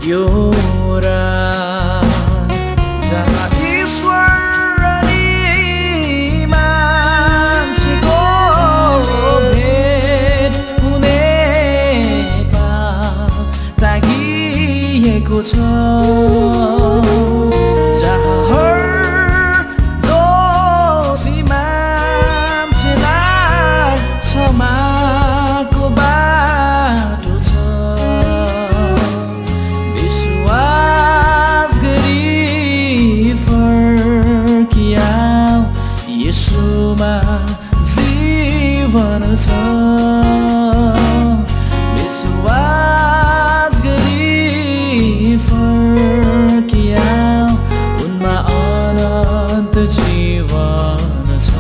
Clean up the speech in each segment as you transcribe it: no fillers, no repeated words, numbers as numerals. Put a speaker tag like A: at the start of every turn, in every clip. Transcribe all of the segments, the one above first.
A: यो रात जहाँ ईश्वर अनि मान्छेको भेट हुने पाल टाँगिएको छ, जहाँ हर दोषी मान्छेलाई क्षमाको बाटो छ। विश्वास गरी फर्किआऊ, येशूमा जीवन छ। विश्वास गरी फर्किआऊ, उनमा अनन्त जीवन छ।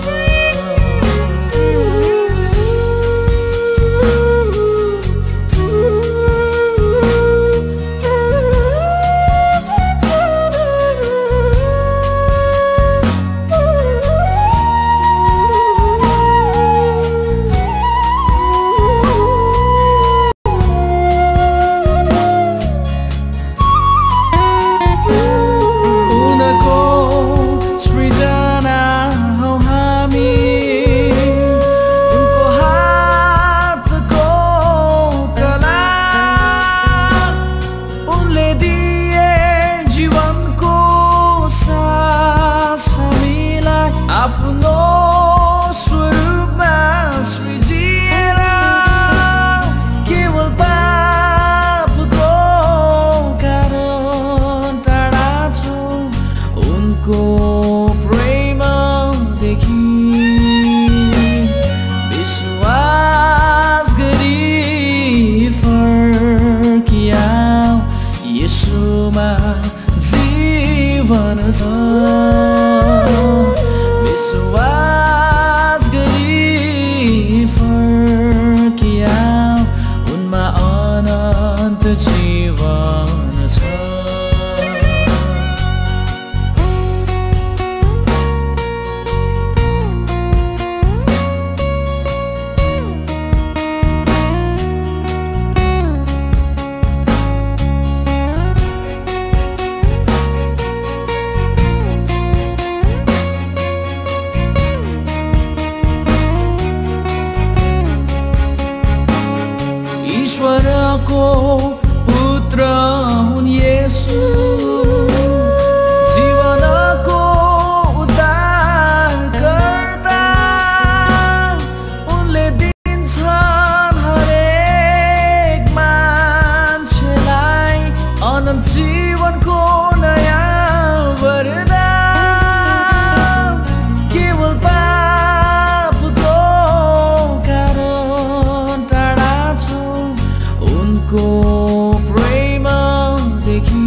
A: विश्वास गरी फर्किआऊ, उनमा अनन्त जीवन छ। ईश्वरको पुत्र हुन् येशू, जीवनको उद्धारकर्ता। उनले दिन्छन् हरेक मान्छेलाई अनन्त जीवनको नयाँ वरदान। केवल पापको कारण टाढा छौ उनको प्रेमदेखि।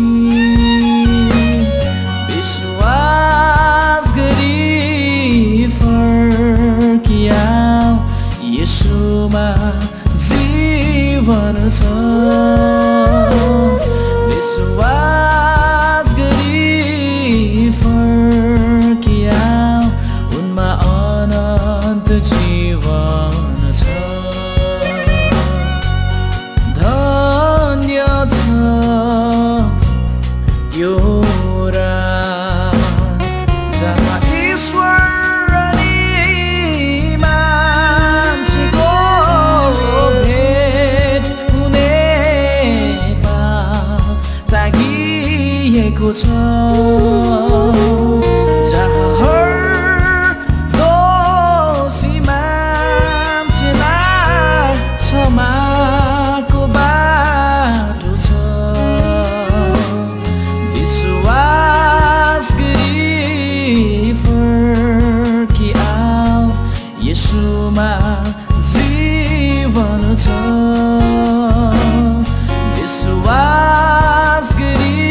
A: विश्वास गरी फर्किआऊ, येशूमा जीवन छ। विश्वास गरी फर्किआऊ, उनमा अनन्त जीवन छ। धन्य छ यो रात जहाँ ईश्वर अनि मान्छेको भेट हुने पाल टाँगिएको छ, जहाँ हर दोषी मान्छेलाई क्षमाको बाटो छ। विश्वास गरी फर्किआऊ, येशूमा जीवन छ। विश्वास गरी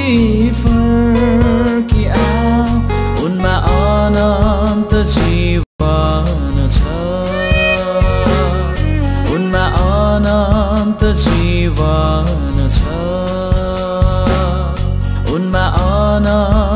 A: फर्किआऊ, उनमा अनन्त जीवन छ। उनमा अनन्त जीवन छ। उनमा अनन्त